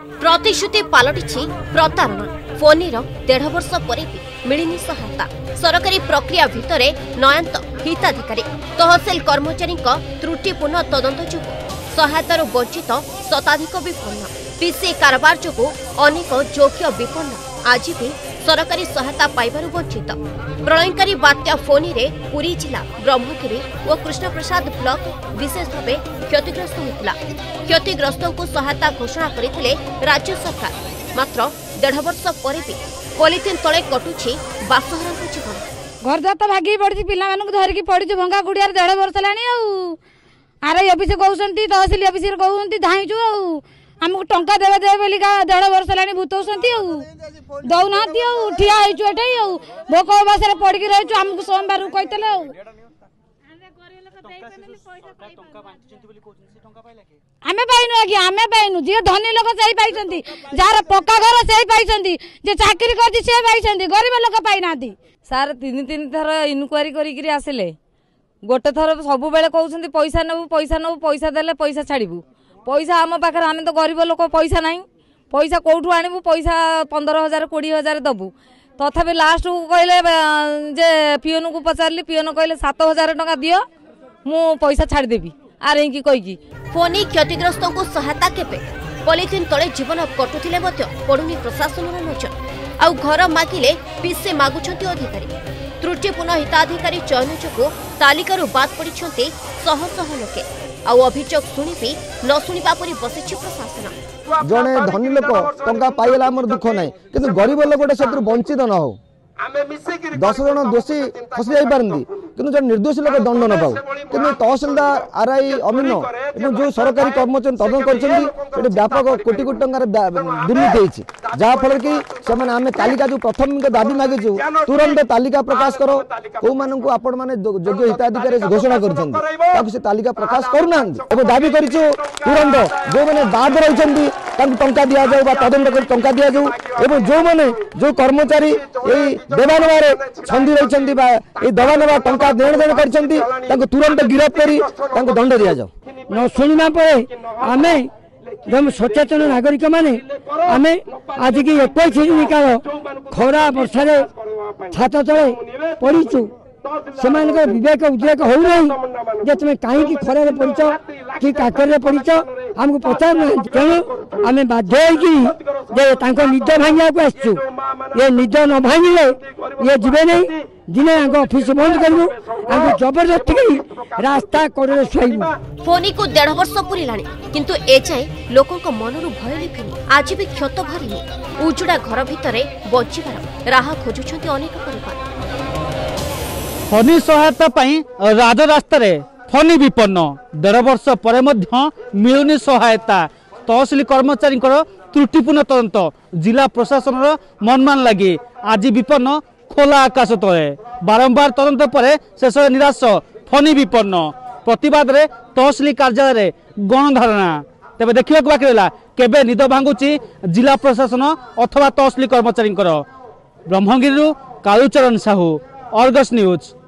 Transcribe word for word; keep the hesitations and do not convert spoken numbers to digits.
प्रतिश्रुति पलटि प्रतारणा फोनीर देढ़ वर्ष पर भी मिलनी सहायता सरकारी प्रक्रिया भितर नयांत हिताधिकारी तहसिल कर्मचारी त्रुटिपूर्ण तदंत जो सहायतार वंचित शताधिक विपन्न पीसी कारबार जो अनेक योग्य विपन्न आज भी सरकारी सहायता पाइबारु वंचित प्रलयकारी बात्या फोनी रे पुरी जिला ब्रह्मगिरी और कृष्णप्रसाद ब्लॉक विशेष भाव क्षतिग्रस्त होता क्षतिग्रस्त को सहायता घोषणा करते राज्य सरकार मात्र देढ़ वर्ष पर भी पॉलिथिन तले कटुछि बासहरा जीवन घर तो भागी पड़ी पिला धरिकी पड़ी भंगा गुड़िया देढ़ वर्ष है आर अफिस कहते तहसिल अफिस कहते धाईचु आमको टंका देवे देवे बोलिका देढ़ वर्ष है भूतौंती दौना ठिया होटे भोक अवस पड़ी रही आमको सोमवार कहते आम पाइनु आज्ञा आम पाइनु जी धनी लोक से पाई जार पक्का घर से पाई चाकरी कर गरीब लोक पाईना सार तीन तीन थर इनक्वारी करी आसिले गोटे थर सब बेले कहते पैसा नबू पैसा नबू पैसा देले पैसा छाड़बू पैसा आम पाखे आम तो गरीब लोक पैसा ना पैसा कौटू आणबू पैसा पंदर हजार कोड़े हजार दबू तथापि लास्ट को कहले जे पीओन को पचारि पीओन कहले सात हजार टका दियो मु पैसा छाड़देवी आरे की कहीकि फोनी क्षतिग्रस्त को सहायता केबे पॉलिथिन तले जीवन कटुथिले मध्य पड़ुनी प्रशासन नजर आउ घर मागिले पीसे मागुछंती अधिकारी त्रुटिपूर्ण हिताधिकारी चयन जो तालिकारु बाद पड़िछंती शह शह लोके आउ अभियोग शुणी भी न शुणा परी बसी प्रशासन जड़े धनी लोक टंका पाइला दुख ना कि गरीब लोक से वंचित न हो दस जन दोषी फसी जाई पारंती कि जो निर्दोषी लोक दंड न पाऊ कि तहसिलदार आरआई अमीन जो सरकारी कर्मचारी तदन कर व्यापक कोटी कोटी टंकार दुर्नीति होती जहाँफल कि आम तालिका जो प्रथम दाबी मागिचु तुरंत तालिका प्रकाश करो कौ मान आपण मैंने योग्य हिताधिकारी घोषणा कर तालिका प्रकाश करना दाबी कर तुरंत जो मैंने बाद रही टंका दि जाऊ तदंत कर टंका दि जाऊ जो मैंने जो कर्मचारी यही देवा नवार छंदी रही देवा नवा टंका देण देण कर तुरंत गिरफ्त कर दंड दि जाऊ न शुणा आम जब सचेतन नागरिक माने आम आज की इक्कीस निकाल खरा वर्षा छात तले पड़ीचु से विवेक उद्रेक हो तुम कहीं खरार पड़च कि काकर पड़च आमको पचार ना तेणु आम बाध्य निद भांगा आसचु ये निद न भांगे ये जीवे नहीं दिने ऑफिस बंद करूँ जबरदस्ती रास्ता कड़े शुबू फोनी को देढ़ वर्ष पूरा किंतु एजाए लोकों मनरू भय लिखिनी आज भी क्षत भरिनी उजुड़ा घर भितर बचार राह खोजुंट अनेक परिवार फनी सहायता राजरास्त फनी विपन्न देढ़ वर्ष पर मिलुनी सहायता तहसिल कर्मचारी त्रुटिपूर्ण तदंत जिला प्रशासन मनमान लगी आज विपन्न खोला आकाश तले बारंबार तदंत पर शेष निराश फनी विपन्न प्रतिवाद रे तहसिल कार्यालय गणधारणा तेज देखा बाकी रहा केबे निद भांगुची जिला प्रशासन अथवा तहसिल कर्मचारी ब्रह्मगिरी कालुचरण साहू अर्गस न्यूज।